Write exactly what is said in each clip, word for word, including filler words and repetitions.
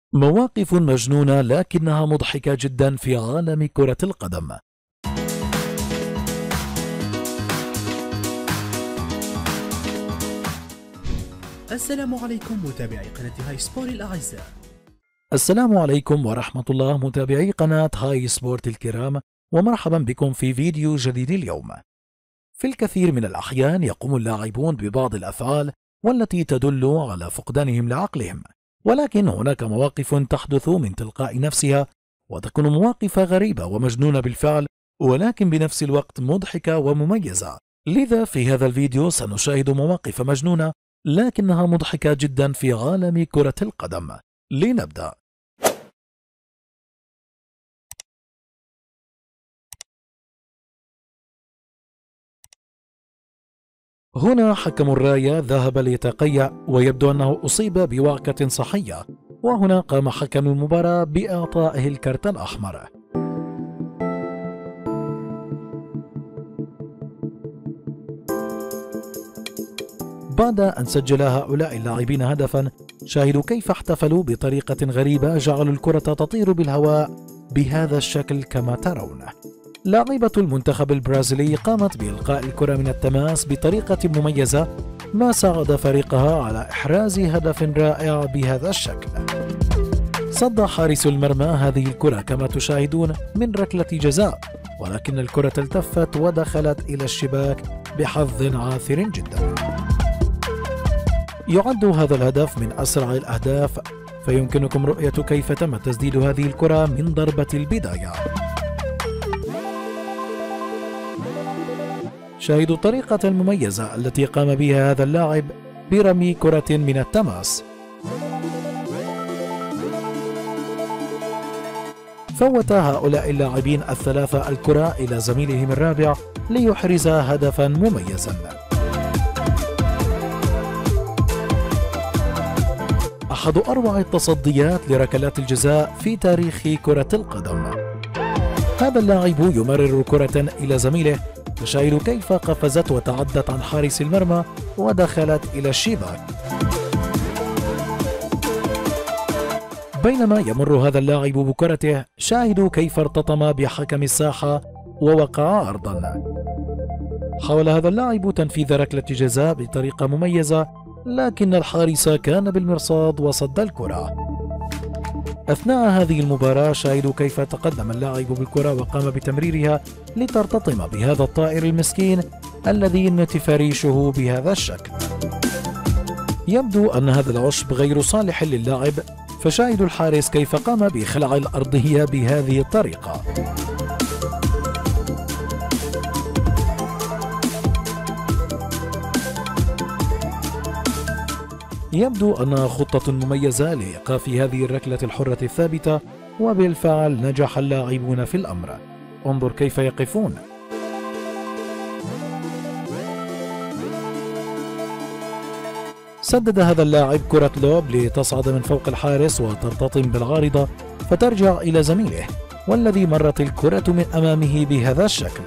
مواقف مجنونة لكنها مضحكة جدا في عالم كرة القدم. السلام عليكم متابعي قناة هاي سبورت الأعزاء. السلام عليكم ورحمة الله متابعي قناة هاي سبورت الكرام، ومرحبا بكم في فيديو جديد اليوم. في الكثير من الأحيان يقوم اللاعبون ببعض الأفعال والتي تدل على فقدانهم لعقلهم، ولكن هناك مواقف تحدث من تلقاء نفسها وتكون مواقف غريبة ومجنونة بالفعل، ولكن بنفس الوقت مضحكة ومميزة. لذا في هذا الفيديو سنشاهد مواقف مجنونة لكنها مضحكة جدا في عالم كرة القدم. لنبدأ. هنا حكم الراية ذهب ليتقيأ ويبدو أنه أصيب بوعكة صحية، وهنا قام حكم المباراة بإعطائه الكرت الأحمر. بعد أن سجل هؤلاء اللاعبين هدفا، شاهدوا كيف احتفلوا بطريقة غريبة جعلوا الكرة تطير بالهواء بهذا الشكل كما ترون. لاعبة المنتخب البرازيلي قامت بإلقاء الكرة من التماس بطريقة مميزة، ما ساعد فريقها على إحراز هدف رائع بهذا الشكل. صد حارس المرمى هذه الكرة كما تشاهدون من ركلة جزاء، ولكن الكرة التفت ودخلت إلى الشباك بحظ عاثر جدا. يعد هذا الهدف من أسرع الأهداف، فيمكنكم رؤية كيف تم تسديد هذه الكرة من ضربة البداية. شاهدوا الطريقة المميزة التي قام بها هذا اللاعب برمي كرة من التماس. فوت هؤلاء اللاعبين الثلاثة الكرة إلى زميلهم الرابع ليحرز هدفا مميزا. أحد أروع التصديات لركلات الجزاء في تاريخ كرة القدم. هذا اللاعب يمرر كرة إلى زميله، فشاهدوا كيف قفزت وتعدت عن حارس المرمى ودخلت إلى الشباك. بينما يمر هذا اللاعب بكرته، شاهدوا كيف ارتطم بحكم الساحة ووقع أرضا. حاول هذا اللاعب تنفيذ ركلة جزاء بطريقة مميزة، لكن الحارس كان بالمرصاد وصد الكرة. أثناء هذه المباراة شاهدوا كيف تقدم اللاعب بالكرة وقام بتمريرها لترتطم بهذا الطائر المسكين الذي نتف ريشه بهذا الشكل. يبدو أن هذا العشب غير صالح للعب، فشاهدوا الحارس كيف قام بخلع الأرضية بهذه الطريقة. يبدو أنها خطة مميزة لإيقاف هذه الركلة الحرة الثابتة، وبالفعل نجح اللاعبون في الأمر. انظر كيف يقفون. سدد هذا اللاعب كرة لوب لتصعد من فوق الحارس وترتطم بالعارضة فترجع إلى زميله، والذي مرت الكرة من أمامه بهذا الشكل.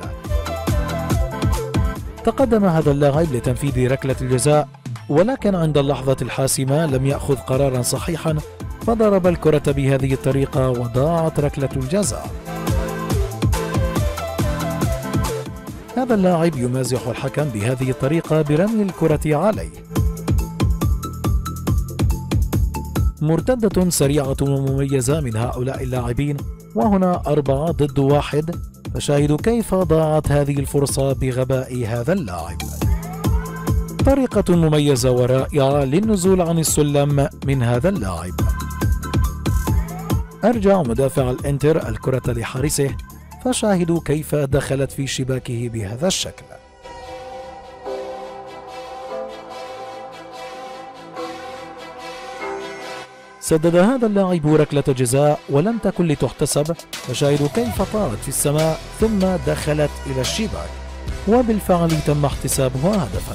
تقدم هذا اللاعب لتنفيذ ركلة الجزاء، ولكن عند اللحظة الحاسمة لم يأخذ قرارا صحيحا، فضرب الكرة بهذه الطريقة وضاعت ركلة الجزاء. هذا اللاعب يمازح الحكم بهذه الطريقة برمي الكرة عليه. مرتدة سريعة ومميزة من هؤلاء اللاعبين، وهنا أربعة ضد واحد، فشاهدوا كيف ضاعت هذه الفرصة بغباء هذا اللاعب. طريقة مميزة ورائعة للنزول عن السلم من هذا اللاعب. أرجع مدافع الإنتر الكرة لحارسه، فشاهدوا كيف دخلت في شباكه بهذا الشكل. سدد هذا اللاعب ركلة جزاء ولم تكن لتحتسب، فشاهدوا كيف طارت في السماء ثم دخلت إلى الشباك، وبالفعل تم احتسابها هدفا.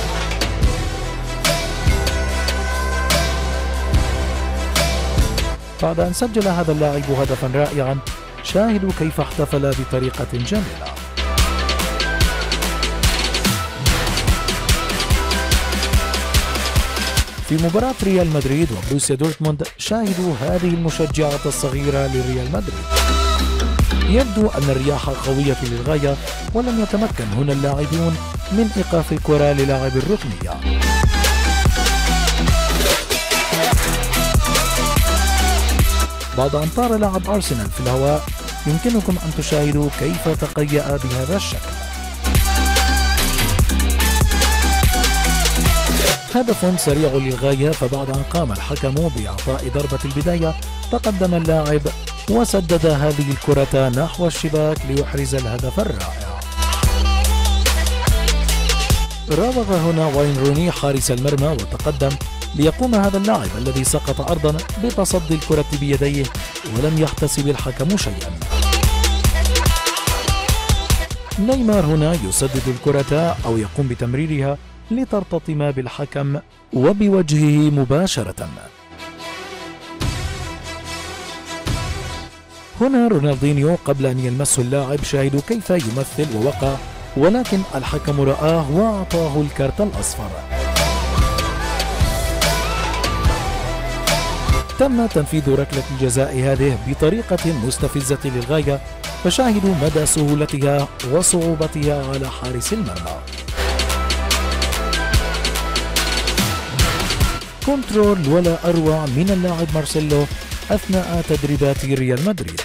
بعد أن سجل هذا اللاعب هدفا رائعا، شاهدوا كيف احتفل بطريقة جميلة. في مباراة ريال مدريد وبروسيا دورتموند شاهدوا هذه المشجعة الصغيرة لريال مدريد. يبدو أن الرياح قوية للغاية، ولم يتمكن هنا اللاعبون من إيقاف الكرة للاعب الركنية. بعد أن طار لاعب أرسنال في الهواء، يمكنكم أن تشاهدوا كيف تقيأ بهذا الشكل. هدف سريع للغاية، فبعد أن قام الحكم بإعطاء ضربة البداية تقدم اللاعب وسدد هذه الكرة نحو الشباك ليحرز الهدف الرائع. راوغ هنا واين روني حارس المرمى وتقدم ليقوم هذا اللاعب الذي سقط أرضا بتصدي الكرة بيديه، ولم يحتسب الحكم شيئا. نيمار هنا يسدد الكرة أو يقوم بتمريرها لترتطم بالحكم وبوجهه مباشرة. هنا رونالدينيو قبل أن يلمسه اللاعب شاهدوا كيف يمثل ووقع، ولكن الحكم رآه وأعطاه الكارت الأصفر. تم تنفيذ ركلة الجزاء هذه بطريقة مستفزة للغاية، فشاهدوا مدى سهولتها وصعوبتها على حارس المرمى. كنترول ولا أروع من اللاعب مارسيلو أثناء تدريبات ريال مدريد.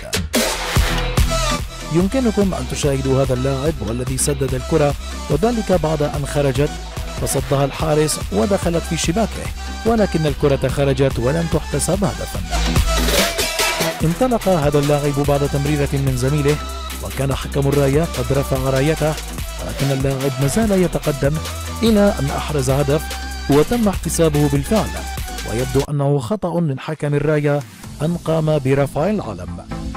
يمكنكم أن تشاهدوا هذا اللاعب والذي سدد الكرة، وذلك بعد أن خرجت فصدها الحارس ودخلت في شباكه، ولكن الكرة خرجت ولم تحتسب هدفا. انطلق هذا اللاعب بعد تمريرة من زميله، وكان حكم الراية قد رفع رايته، ولكن اللاعب ما زال يتقدم إلى أن أحرز هدف وتم احتسابه بالفعل، ويبدو أنه خطأ من حكم الراية أن قام برفع العلم.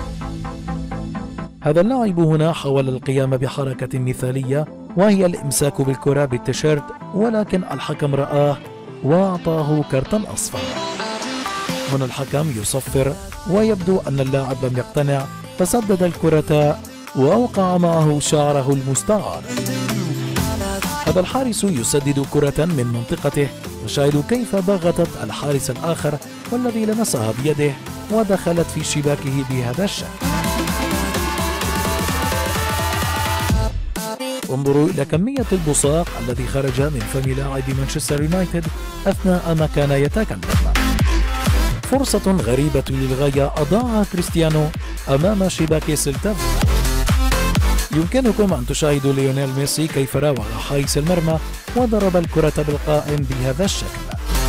هذا اللاعب هنا حاول القيام بحركة مثالية وهي الإمساك بالكرة بالتيشيرت، ولكن الحكم رآه وأعطاه كارتا أصفر. هنا الحكم يصفر، ويبدو أن اللاعب لم يقتنع فسدد الكرة وأوقع معه شعره المستعار. هذا الحارس يسدد كرة من منطقته، وشاهدوا كيف ضغطت الحارس الآخر والذي لمسها بيده ودخلت في شباكه بهذا الشكل. انظروا إلى كمية البصاق الذي خرج من فم لاعب مانشستر يونايتد أثناء ما كان يتكلم. فرصة غريبة للغاية أضاعها كريستيانو أمام شباك سيلتا. يمكنكم أن تشاهدوا ليونيل ميسي كيف راوغ حارس المرمى وضرب الكرة بالقائم بهذا الشكل.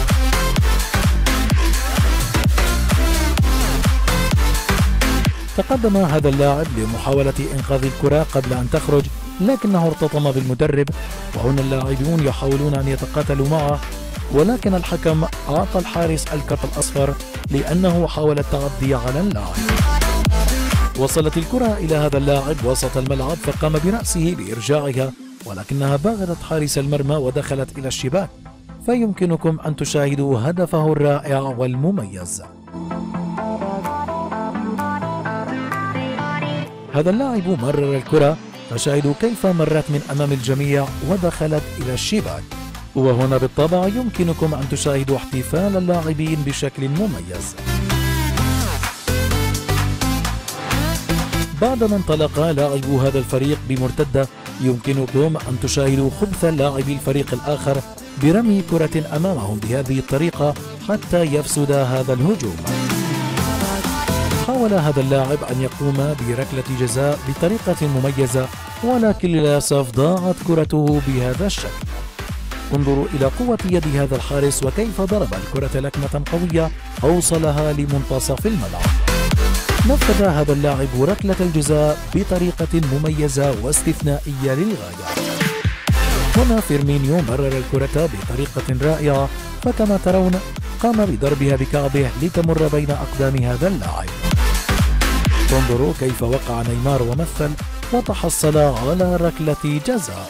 تقدم هذا اللاعب لمحاولة إنقاذ الكرة قبل أن تخرج، لكنه ارتطم بالمدرب، وهنا اللاعبون يحاولون أن يتقاتلوا معه، ولكن الحكم أعطى الحارس الكرت الأصفر لأنه حاول التعدي على اللاعب. وصلت الكرة إلى هذا اللاعب وسط الملعب، فقام برأسه بإرجاعها، ولكنها باغتت حارس المرمى ودخلت إلى الشباك. فيمكنكم أن تشاهدوا هدفه الرائع والمميز. هذا اللاعب مرر الكرة، فشاهدوا كيف مرت من أمام الجميع ودخلت إلى الشباك. وهنا بالطبع يمكنكم أن تشاهدوا احتفال اللاعبين بشكل مميز. بعدما انطلق لاعبو هذا الفريق بمرتدة، يمكنكم أن تشاهدوا خبث لاعبي الفريق الآخر برمي كرة أمامهم بهذه الطريقة حتى يفسد هذا الهجوم. حاول هذا اللاعب أن يقوم بركلة جزاء بطريقة مميزة، ولكن للأسف ضاعت كرته بهذا الشكل. انظروا إلى قوة يد هذا الحارس وكيف ضرب الكرة لكمة قوية أوصلها لمنتصف الملعب. نفذ هذا اللاعب ركلة الجزاء بطريقة مميزة واستثنائية للغاية. هنا فيرمينيو مرر الكرة بطريقة رائعة، فكما ترون قام بضربها بكعبه لتمر بين أقدام هذا اللاعب. انظروا كيف وقع نيمار ومثل وتحصل على ركلة جزاء.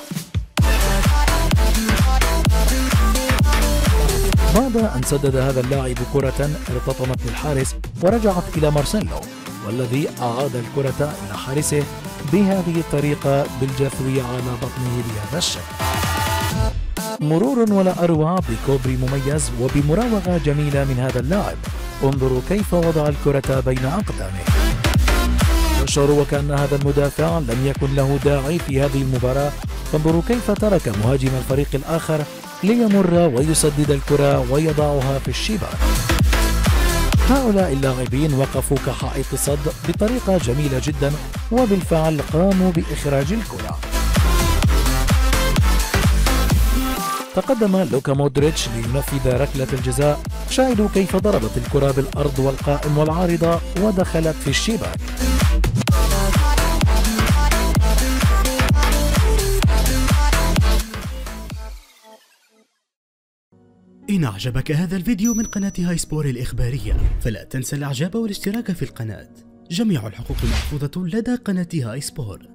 بعد أن سدد هذا اللاعب كرة ارتطمت بالحارس ورجعت إلى مارسيلو، والذي أعاد الكرة إلى حارسه بهذه الطريقة بالجثو على بطنه بهذا الشكل. مرور ولا أروع بكوبري مميز وبمراوغة جميلة من هذا اللاعب. انظروا كيف وضع الكرة بين أقدامه. يشعر وكأن هذا المدافع لم يكن له داعي في هذه المباراة. فانظروا كيف ترك مهاجم الفريق الآخر ليمر ويسدد الكرة ويضعها في الشباك. هؤلاء اللاعبين وقفوا كحائط صد بطريقة جميلة جدا، وبالفعل قاموا بإخراج الكرة. تقدم لوكا مودريتش لينفذ ركلة الجزاء. شاهدوا كيف ضربت الكرة بالأرض والقائم والعارضة ودخلت في الشباك. إن أعجبك هذا الفيديو من قناة هاي سبور الإخبارية فلا تنسى الإعجاب والاشتراك في القناة. جميع الحقوق محفوظة لدى قناة هاي سبور.